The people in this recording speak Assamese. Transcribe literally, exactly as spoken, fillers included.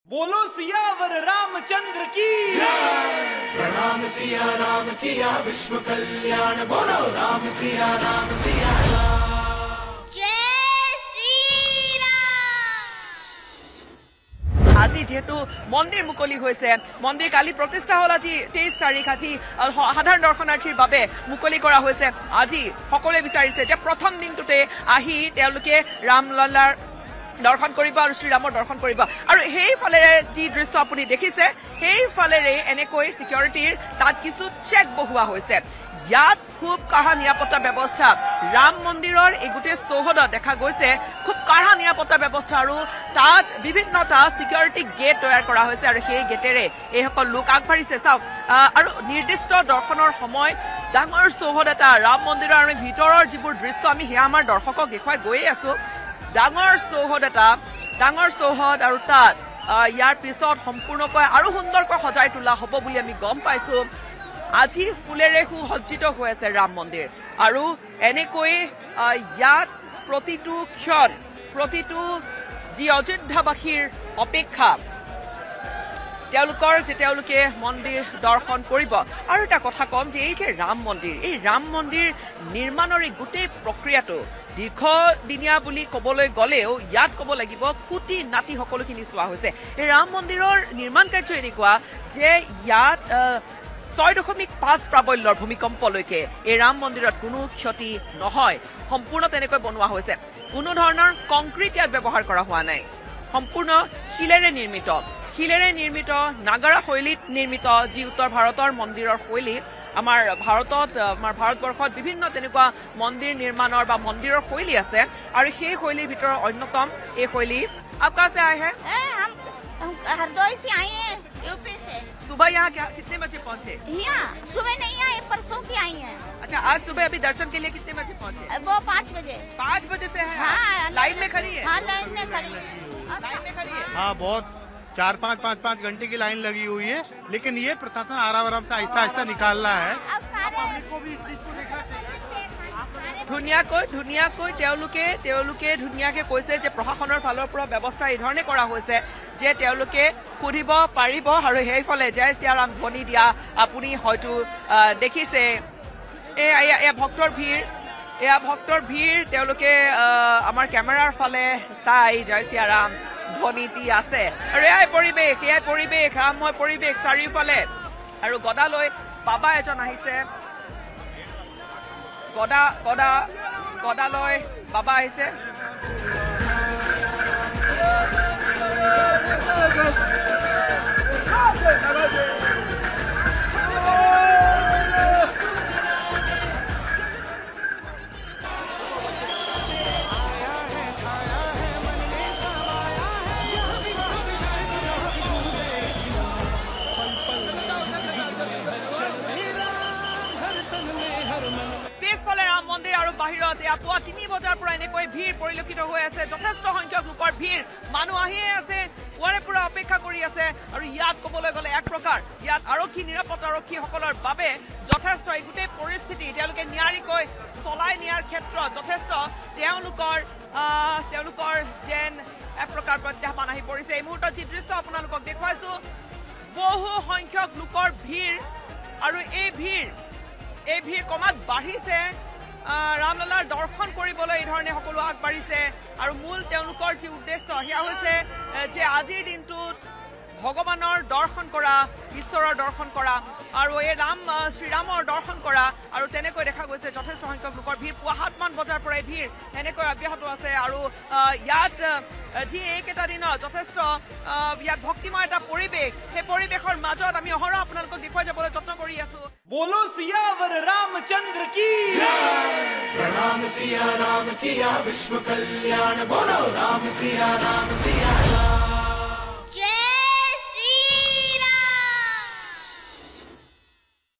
बोलो सियावर रामचंद्र की प्रणाम सिया राम किया विश्व कल्याण। बोलो राम सिया राम सिया আজি যেহেতু মন্দিৰ মুকলি হৈছে, মন্দিৰ কালি প্ৰতিষ্ঠা হল, আজি তেইছ তাৰিখ, আজি সাধাৰণ দৰ্শনাৰ্থীৰ বাবে মুকলি কৰা হৈছে। আজি সকলোৱে বিচাৰিছে যে প্ৰথম দিনটোতে আহি তেওঁলোকে ৰামলালাৰ দৰ্শন কৰিব আৰু শ্ৰীৰামৰ দৰ্শন কৰিব। আৰু সেইফালেৰে যি দৃশ্য আপুনি দেখিছে, সেইফালেৰে এনেকৈ সিকিউৰিটিৰ তাত কিছু চেক বহোৱা হৈছে। ইয়াত খুব কাঢ়া নিৰাপত্তা ব্যৱস্থা, ৰাম মন্দিৰৰ এই গোটেই চৌহদত দেখা গৈছে খুব কাঢ়া নিৰাপত্তা ব্যৱস্থা, আৰু তাত বিভিন্নটা সিকিউৰিটি গেট তৈয়াৰ কৰা হৈছে, আৰু সেই গেটেৰে এইসকল লোক আগবাঢ়িছে। চাওক, আৰু নিৰ্দিষ্ট দৰ্শনৰ সময় ডাঙৰ চৌহদ এটা ৰাম মন্দিৰৰ, আমি ভিতৰৰ যিবোৰ দৃশ্য আমি সেয়া আমাৰ দৰ্শকক দেখুৱাই গৈয়ে আছো। ডাঙৰ চৌহদ এটা, ডাঙৰ চৌহদ, আৰু তাত ইয়াৰ পিছত সম্পূৰ্ণকৈ আৰু সুন্দৰকৈ সজাই তোলা হ'ব বুলি আমি গম পাইছো। আজি ফুলেৰে সুসজ্জিত হৈ আছে ৰাম মন্দিৰ, আৰু এনেকৈ ইয়াত প্ৰতিটো ক্ষণ, প্ৰতিটো যি অযোধ্যাবাসীৰ অপেক্ষা তেওঁলোকৰ যে তেওঁলোকে মন্দিৰ দৰ্শন কৰিব। আৰু এটা কথা কম যে এই যে ৰাম মন্দিৰ, এই ৰাম মন্দিৰ নিৰ্মাণৰ এই গোটেই প্ৰক্ৰিয়াটো দীৰ্ঘদিনীয়া বুলি ক'বলৈ গ'লেও ইয়াত ক'ব লাগিব খুটি নাতি সকলোখিনি চোৱা হৈছে। এই ৰাম মন্দিৰৰ নিৰ্মাণ কাৰ্য এনেকুৱা যে ইয়াত ছয় দশমিক পাঁচ প্ৰাবল্যৰ ভূমিকম্পলৈকে এই ৰাম মন্দিৰত কোনো ক্ষতি নহয়, সম্পূৰ্ণ তেনেকৈ বনোৱা হৈছে। কোনো ধৰণৰ কংক্ৰিট ইয়াত ব্যৱহাৰ কৰা হোৱা নাই, সম্পূৰ্ণ শিলেৰে নিৰ্মিত, শিলেৰে নিৰ্মিত নাগাৰা শৈলীত নিৰ্মিত, যি উত্তৰ ভাৰতৰ মন্দিৰৰ শৈলী। আমাৰ ভাৰতত, আমাৰ ভাৰতবৰ্ষত বিভিন্ন তেনেকুৱা মন্দিৰ নিৰ্মাণৰ বা মন্দিৰৰ শৈলী আছে, আৰু সেই শৈলীৰ ভিতৰত অন্যতম এই শৈলী। आप कहाँ से आए हैं? हम हम हरदोई से आए हैं, यूपी से। सुबह यहाँ कितने बजे पहुँचे? यहाँ सुबह नहीं आए, परसों की आई हैं। अच्छा, आज सुबह अभी दर्शन के लिए कितने बजे पहुँचे? वो पाँच बजे। पाँच बजे से है? हाँ, लाइन में खड़ी है? हाँ, लाइन में खड़ी है। लाइन में खड़ी है? हाँ, बहुत चार पाँच पाँच पाँच घंटे की लाइन लगी हुई है, लेकिन ये प्रशासन आराम आराम से आहिस्ता आहिस्ता निकाल रहा है। पब्लिक को भी इस चीज को देखना चाहिए। ধুনীয়াকৈ ধুনীয়াকৈ তেওঁলোকে তেওঁলোকে ধুনীয়াকৈ কৈছে যে প্ৰশাসনৰ ফালৰ পৰা ব্যৱস্থা এই ধৰণে কৰা হৈছে যে তেওঁলোকে সুধিব পাৰিব, আৰু সেইফালে জয় শ্ৰীৰাম ধ্বনি দিয়া আপুনি হয়তো দেখিছে। এয়া ভক্তৰ ভিৰ, এয়া ভক্তৰ ভিৰ, তেওঁলোকে আমাৰ কেমেৰাৰ ফালে চাই জয় শ্ৰীৰাম ধ্বনি দি আছে। আৰু এয়াই পৰিৱেশ, এয়াই পৰিৱেশ, ৰামময় পৰিৱেশ চাৰিওফালে। আৰু গদালৈ বাবা এজন আহিছে, গদা গদা গদালৈ বাবা আহিছে। পিছফালে ৰাম মন্দিৰ আৰু বাহিৰত এয়া পুৱা তিনি বজাৰ পৰা এনেকৈ ভিৰ পৰিলক্ষিত হৈ আছে, যথেষ্ট সংখ্যক লোকৰ ভিৰ, মানুহ আহিয়ে আছে, পুৱাৰে পৰা অপেক্ষা কৰি আছে। আৰু ইয়াত ক'বলৈ গ'লে এক প্ৰকাৰ ইয়াত আৰক্ষী, নিৰাপত্তা আৰক্ষীসকলৰ বাবে যথেষ্ট এই গোটেই পৰিস্থিতি তেওঁলোকে নিয়াৰিকৈ চলাই নিয়াৰ ক্ষেত্ৰত যথেষ্ট তেওঁলোকৰ তেওঁলোকৰ যেন এক প্ৰকাৰ প্ৰত্যাহ্বান আহি পৰিছে। এই মুহূৰ্তত যি দৃশ্য আপোনালোকক দেখুৱাইছো, বহু সংখ্যক লোকৰ ভিৰ, আৰু এই ভিৰ এই ভিৰ ক্ৰমাৎ বাঢ়িছে। ৰামলালাৰ দৰ্শন কৰিবলৈ এই ধৰণে সকলো আগবাঢ়িছে, আৰু মূল তেওঁলোকৰ যি উদ্দেশ্য সেয়া হৈছে যে আজিৰ দিনটোত ভগৱানৰ দৰ্শন কৰা, ঈশ্বৰৰ দৰ্শন কৰা, আৰু এই ৰাম শ্ৰীৰামৰ দৰ্শন কৰা। আৰু তেনেকৈ দেখা গৈছে যথেষ্ট সংখ্যক লোকৰ ভিৰ পুৱা সাতমান বজাৰ পৰাই ভিৰ এনেকৈ অব্যাহত আছে। আৰু ইয়াত যি এইকেইটা দিনত যথেষ্ট ইয়াত ভক্তিময় এটা পৰিৱেশ, সেই পৰিৱেশৰ মাজত আমি অহৰহ আপোনালোকক দেখুৱাই যাবলৈ যত্ন কৰি আছো। बोलो सियावर रामचंद्र की प्रणाम सिया राम किया विश्व कल्याण। बोलो राम सिया राम सिया